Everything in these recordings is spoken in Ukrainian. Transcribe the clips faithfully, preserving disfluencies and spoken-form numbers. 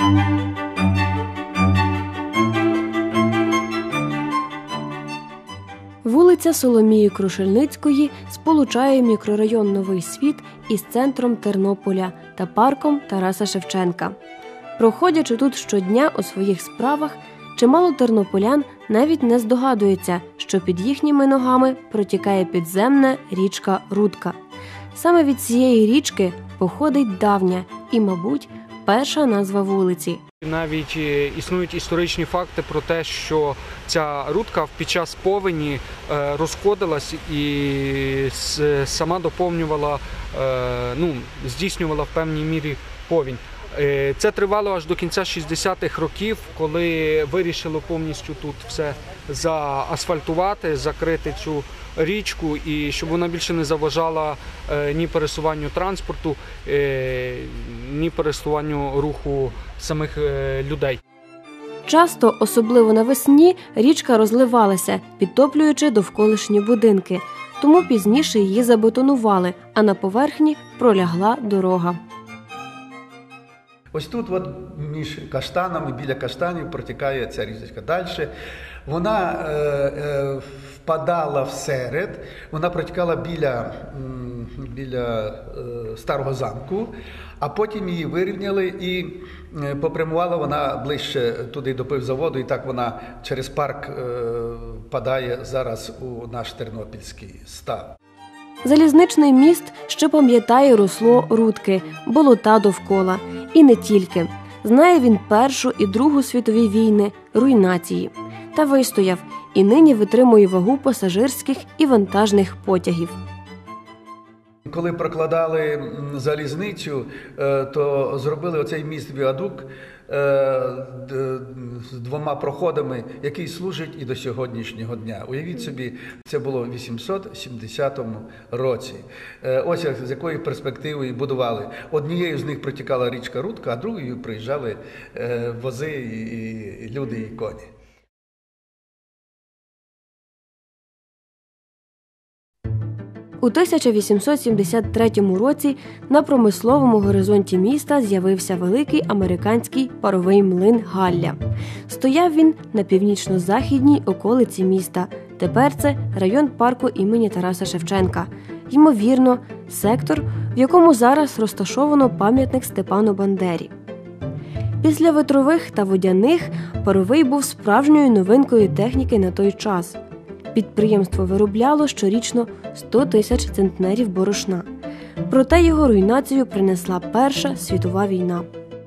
Вулиця Соломії Крушельницької сполучає мікрорайон Новий Світ із центром Тернополя та парком Тараса Шевченка. Проходячи тут щодня у своїх справах, чимало тернополян навіть не здогадується, що під їхніми ногами протікає підземна річка Рудка. Саме від цієї річки походить давня і, мабуть, перша назва вулиці. Навіть існують історичні факти про те, що ця рудка під час повені розходилась і сама доповнювала, ну, здійснювала в певній мірі повінь. Це тривало аж до кінця шістдесятих років, коли вирішили повністю тут все заасфальтувати, закрити цю річку, і щоб вона більше не заважала ні пересуванню транспорту, ні пересуванню руху самих людей. Часто, особливо навесні, річка розливалася, підтоплюючи довколишні будинки. Тому пізніше її забетонували, а на поверхні пролягла дорога. Ось тут, от, між каштанами, біля каштанів протікає ця річка. Далі вона е, е, впадала всеред, вона протікала біля, біля е, Старого замку, а потім її вирівняли і е, попрямувала вона ближче туди до пивзаводу, і так вона через парк е, впадає зараз у наш Тернопільський став. Залізничний міст ще пам'ятає русло Рудки, болота довкола. І не тільки. Знає він Першу і Другу світові війни, руйнації. Та вистояв і нині витримує вагу пасажирських і вантажних потягів. Коли прокладали залізницю, то зробили оцей міст-віадук з двома проходами, який служить і до сьогоднішнього дня. Уявіть собі, це було в вісімсот сімдесятому році. Ось з якої перспективи будували. Однією з них протікала річка Рудка, а другою приїжджали вози, і люди, і коні. У тисяча вісімсот сімдесят третьому році на промисловому горизонті міста з'явився великий американський паровий млин «Галля». Стояв він на північно-західній околиці міста. Тепер це район парку імені Тараса Шевченка. Ймовірно, сектор, в якому зараз розташовано пам'ятник Степану Бандері. Після ветрових та водяних паровий був справжньою новинкою техніки на той час. Підприємство виробляло щорічно сто тисяч центнерів борошна. Проте його руйнацію принесла Перша світова війна.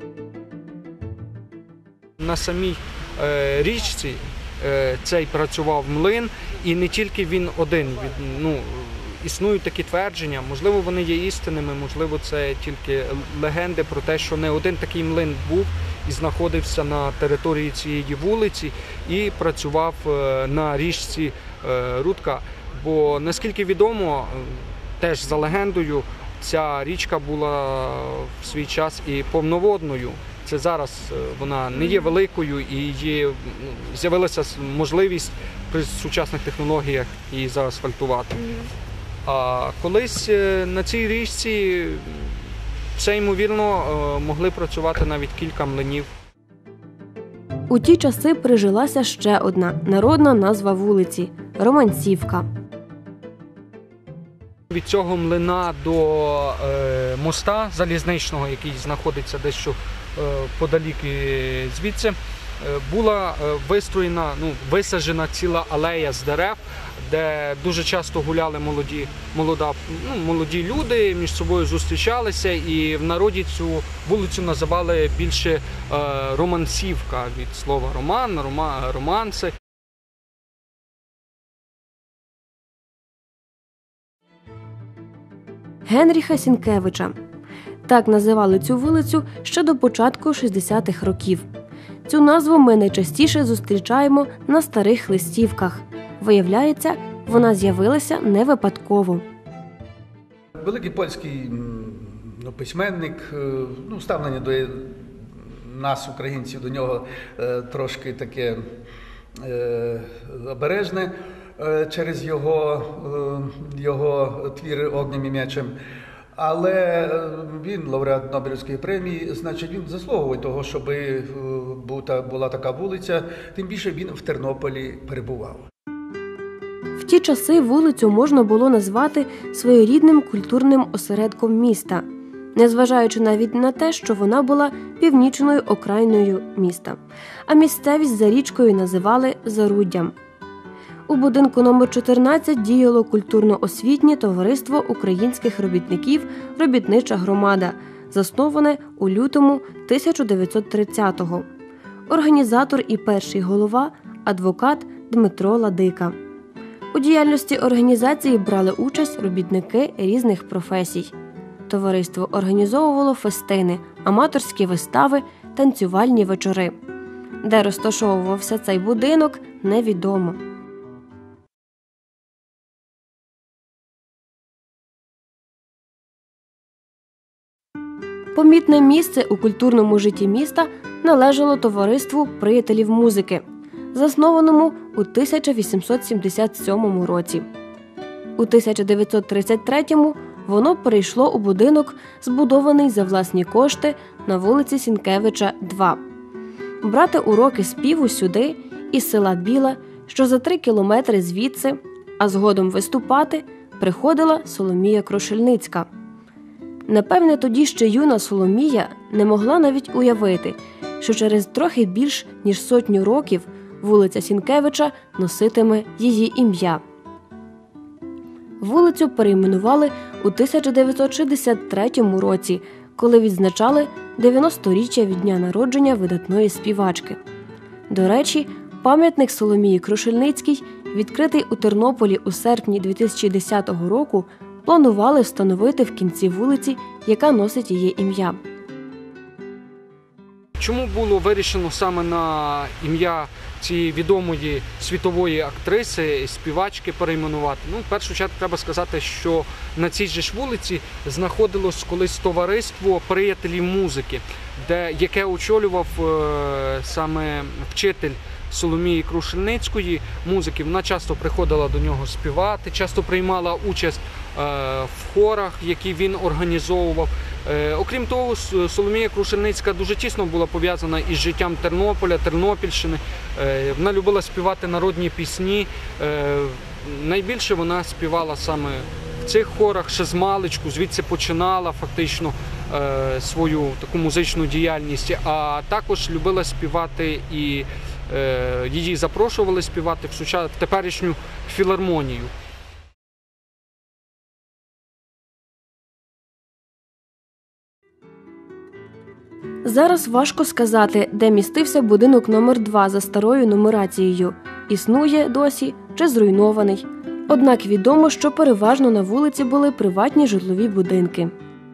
На самій е, річці е, цей працював млин, і не тільки він один. Ну, існують такі твердження, можливо, вони є істинними, можливо, це тільки легенди про те, що не один такий млин був і знаходився на території цієї вулиці і працював е, на річці Рудка, бо, наскільки відомо, теж за легендою, ця річка була в свій час і повноводною. Це зараз вона не є великою і є, з'явилася можливість при сучасних технологіях її заасфальтувати. А колись на цій річці все, ймовірно, могли працювати навіть кілька млинів. У ті часи прижилася ще одна народна назва вулиці – Романцівка. Від цього млина до е, моста залізничного, який знаходиться дещо е, подалік звідси, е, була вистроєна, ну, висаджена ціла алея з дерев, де дуже часто гуляли молоді, молода, ну, молоді люди, між собою зустрічалися, і в народі цю вулицю називали більше е, Романцівка, від слова роман, рома, романси. Генріха Сінкевича. Так називали цю вулицю ще до початку шістдесятих років. Цю назву ми найчастіше зустрічаємо на старих листівках. Виявляється, вона з'явилася не випадково. Великий польський ну, письменник, ну, ставлення до нас, українців, до нього е, трошки таке е, обережне е, через його, е, його твіри «Огнем і мечем». Але він лауреат Нобелівської премії, значить, він заслуговує того, щоб була така вулиця, тим більше він в Тернополі перебував. В ті часи вулицю можна було назвати своєрідним культурним осередком міста, незважаючи навіть на те, що вона була північною окраїною міста, а місцевість за річкою називали Заруддям. У будинку номер чотирнадцять діяло культурно-освітнє товариство українських робітників «Робітнича громада», засноване у лютому тисяча дев'ятсот тридцятого. Організатор і перший голова – адвокат Дмитро Ладика. У діяльності організації брали участь робітники різних професій. Товариство організовувало фестини, аматорські вистави, танцювальні вечори. Де розташовувався цей будинок – невідомо. Помітне місце у культурному житті міста належало товариству приятелів музики, заснованому у тисяча вісімсот сімдесят сьомому році. У тисяча дев'ятсот тридцять третьому воно перейшло у будинок, збудований за власні кошти на вулиці Сінкевича, два. Брати уроки співу сюди, із села Біла, що за три кілометри звідси, а згодом виступати, приходила Соломія Крушельницька. Напевне, тоді ще юна Соломія не могла навіть уявити, що через трохи більш ніж сотню років вулиця Сінкевича носитиме її ім'я. Вулицю перейменували у тисяча дев'ятсот шістдесят третьому році, коли відзначали дев'яносторіччя від дня народження видатної співачки. До речі, пам'ятник Соломії Крушельницькій, відкритий у Тернополі у серпні дві тисячі десятого року, планували встановити в кінці вулиці, яка носить її ім'я. Чому було вирішено саме на ім'я цієї відомої світової актриси, співачки перейменувати? Ну, в першу чергу треба сказати, що на цій же ж вулиці знаходилось колись товариство приятелів музики, де, яке очолював е, саме вчитель Соломії Крушельницької музики. Вона часто приходила до нього співати, часто приймала участь е, в хорах, які він організовував. Е, окрім того, Соломія Крушельницька дуже тісно була пов'язана із життям Тернополя, Тернопільщини. Е, вона любила співати народні пісні. Е, найбільше вона співала саме в цих хорах, ще з маличку, звідси починала фактично е, свою таку музичну діяльність, а також любила співати і її запрошували співати в, сучас... в теперішню філармонію. Зараз важко сказати, де містився будинок номер два за старою нумерацією. Існує досі чи зруйнований. Однак відомо, що переважно на вулиці були приватні житлові будинки.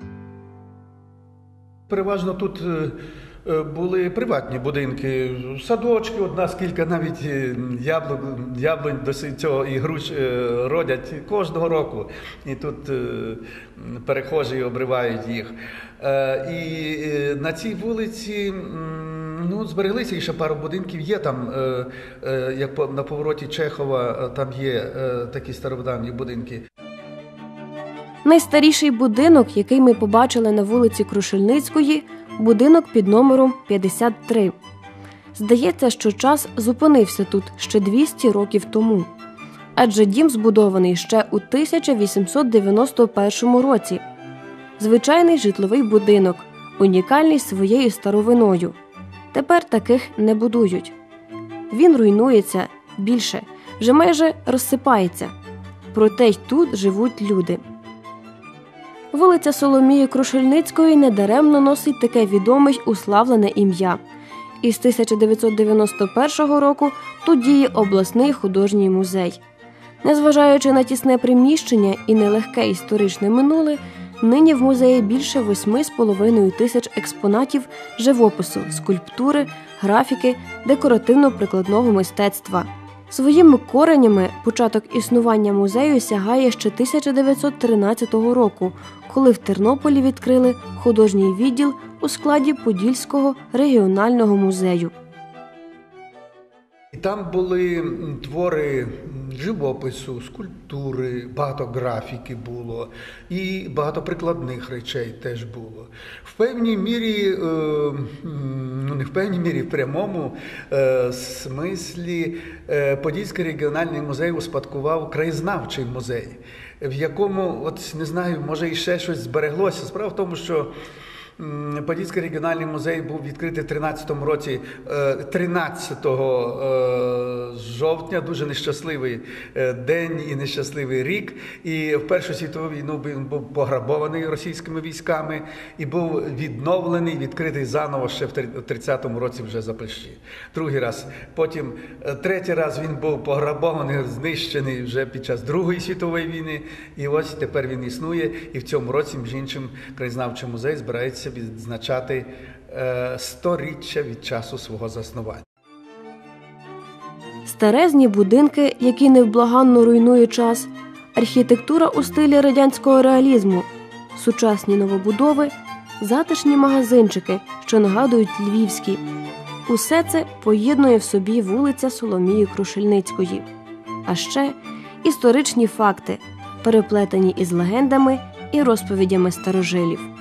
Переважно тут були приватні будинки, садочки, одна скільки навіть яблунь, яблунь до цього і груш родять кожного року. І тут перехожі обривають їх. І на цій вулиці ну, збереглися ще пару будинків. Є там, як на повороті Чехова, там є такі стародавні будинки. Найстаріший будинок, який ми побачили на вулиці Крушельницької – будинок під номером п'ятдесят три. Здається, що час зупинився тут ще двісті років тому. Адже дім збудований ще у тисяча вісімсот дев'яносто першому році. Звичайний житловий будинок, унікальний своєю старовиною. Тепер таких не будують. Він руйнується більше, вже майже розсипається. Проте й тут живуть люди. Вулиця Соломії Крушельницької недаремно носить таке відоме й уславлене ім'я. Із тисяча дев'ятсот дев'яносто першого року тут діє обласний художній музей. Незважаючи на тісне приміщення і нелегке історичне минуле, нині в музеї більше восьми з половиною тисяч експонатів живопису, скульптури, графіки, декоративно-прикладного мистецтва. Своїми коренями початок існування музею сягає ще тисяча дев'ятсот тринадцятого року, коли в Тернополі відкрили художній відділ у складі Подільського регіонального музею. Там були твори живопису, скульптури, багато графіки було і багато прикладних речей теж було. В певній мірі, ну не в певній мірі, в прямому смислі Подільський регіональний музей успадкував краєзнавчий музей, в якому, от не знаю, може і ще щось збереглося. Справа в тому, що Подільський регіональний музей був відкритий в тринадцятому році, тринадцятого жовтня, дуже нещасливий день і нещасливий рік. І в Першу світову війну він був пограбований російськими військами і був відновлений, відкритий заново ще в тридцятому році вже за Польщі. Другий раз. Потім, третій раз він був пограбований, знищений вже під час Другої світової війни. І ось тепер він існує. І в цьому році, між іншим, краєзнавчий музей збирається відзначати сторіччя від часу свого заснування. Старезні будинки, які невблаганно руйнує час, архітектура у стилі радянського реалізму, сучасні новобудови, затишні магазинчики, що нагадують львівські. Усе це поєднує в собі вулиця Соломії Крушельницької. А ще історичні факти, переплетені із легендами і розповідями старожилів.